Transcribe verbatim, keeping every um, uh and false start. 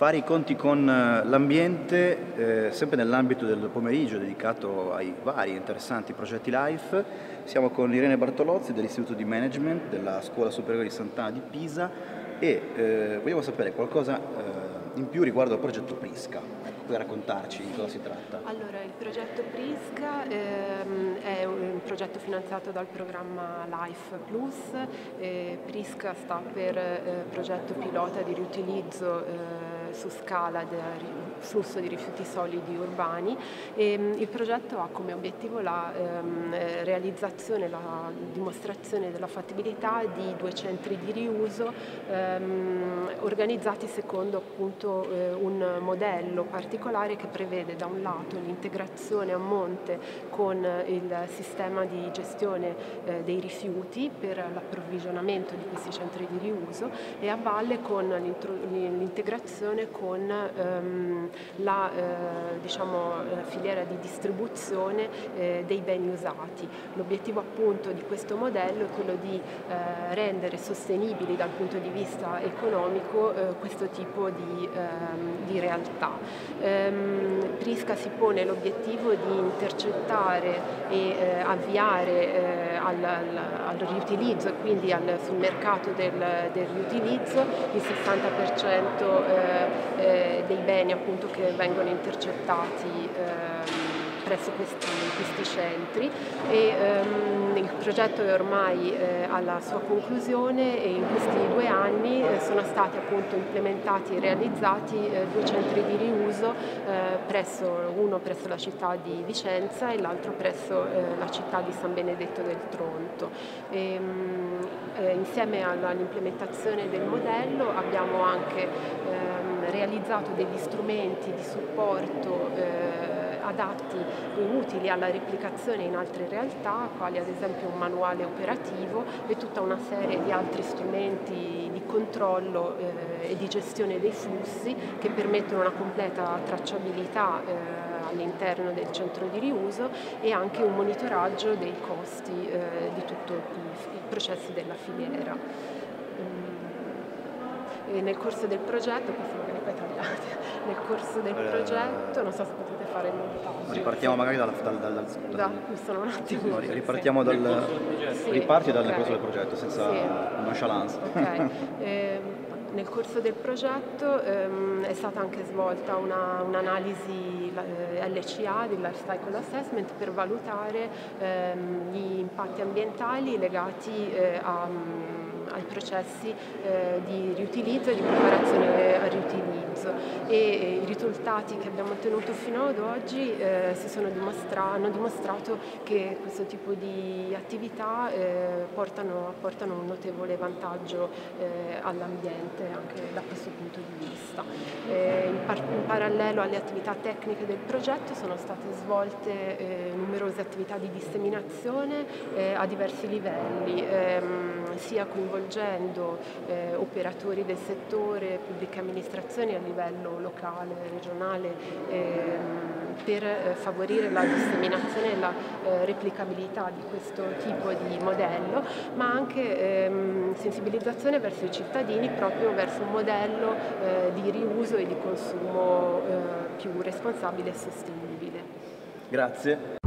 fare i conti con l'ambiente, eh, sempre nell'ambito del pomeriggio dedicato ai vari interessanti progetti LIFE. Siamo con Irene Bartolozzi dell'Istituto di Management della Scuola Superiore di Sant'Anna di Pisa e eh, vogliamo sapere qualcosa eh, in più riguardo al progetto PRISCA. Ecco, puoi raccontarci di cosa si tratta? Allora, il progetto PRISCA ehm, è un progetto finanziato dal programma LIFE Plus. Eh, PRISCA sta per eh, progetto pilota di riutilizzo eh, su scala del flusso di rifiuti solidi urbani. E, mh, il progetto ha come obiettivo la ehm, realizzazione, la dimostrazione della fattibilità di due centri di riuso ehm, organizzati secondo appunto eh, un modello particolare che prevede da un lato l'integrazione a monte con il sistema di gestione eh, dei rifiuti per l'approvvigionamento di questi centri di riuso e a valle con l'integrazione con ehm, la eh, diciamo, filiera di distribuzione eh, dei beni usati. L'obiettivo appunto di questo modello è quello di eh, rendere sostenibili dal punto di vista economico eh, questo tipo di, ehm, di realtà. Ehm, PRISCA si pone l'obiettivo di intercettare e eh, avviare eh, al, al, al riutilizzo e quindi al, sul mercato del, del riutilizzo il sessanta per cento eh, eh, dei beni appunto che vengono intercettati eh, presso questi, questi centri e ehm, il progetto è ormai eh, alla sua conclusione e in questi due anni eh, sono stati appunto implementati e realizzati eh, due centri di riuso, eh, presso, uno presso la città di Vicenza e l'altro presso eh, la città di San Benedetto del Tronto. E, mh, eh, insieme all'implementazione del modello abbiamo anche ehm, realizzato degli strumenti di supporto eh, adatti e utili alla replicazione in altre realtà, quali ad esempio un manuale operativo e tutta una serie di altri strumenti di controllo eh, e di gestione dei flussi che permettono una completa tracciabilità eh, all'interno del centro di riuso e anche un monitoraggio dei costi eh, di tutti i processi della filiera. E nel corso del progetto, questo magari poi tagliate, nel corso del progetto, non so se potete fare il montaggio. Ripartiamo magari dal... dal, dal, dal, dal da, mi sono un attimo... No, ripartiamo sì. dal... Sì, riparti dal okay. corso del progetto, senza sì. nonchalance. Ok. Eh, nel corso del progetto ehm, è stata anche svolta un'analisi eh, L C A, del Life Cycle Assessment, per valutare ehm, gli impatti ambientali legati eh, a, ai processi eh, di riutilizzo e di preparazione al riutilizzo e i risultati che abbiamo ottenuto fino ad oggi eh, si sono dimostra hanno dimostrato che questo tipo di attività eh, portano, portano un notevole vantaggio eh, all'ambiente anche da questo punto di vista. Eh, in, par in parallelo alle attività tecniche del progetto sono state svolte eh, numerose attività di disseminazione eh, a diversi livelli, ehm, sia coinvolgendo eh, operatori del settore, pubbliche amministrazioni a livello locale, regionale, ehm, per eh, favorire la disseminazione e la eh, replicabilità di questo tipo di modello, ma anche ehm, sensibilizzazione verso i cittadini proprio verso un modello eh, di riuso e di consumo eh, più responsabile e sostenibile. Grazie.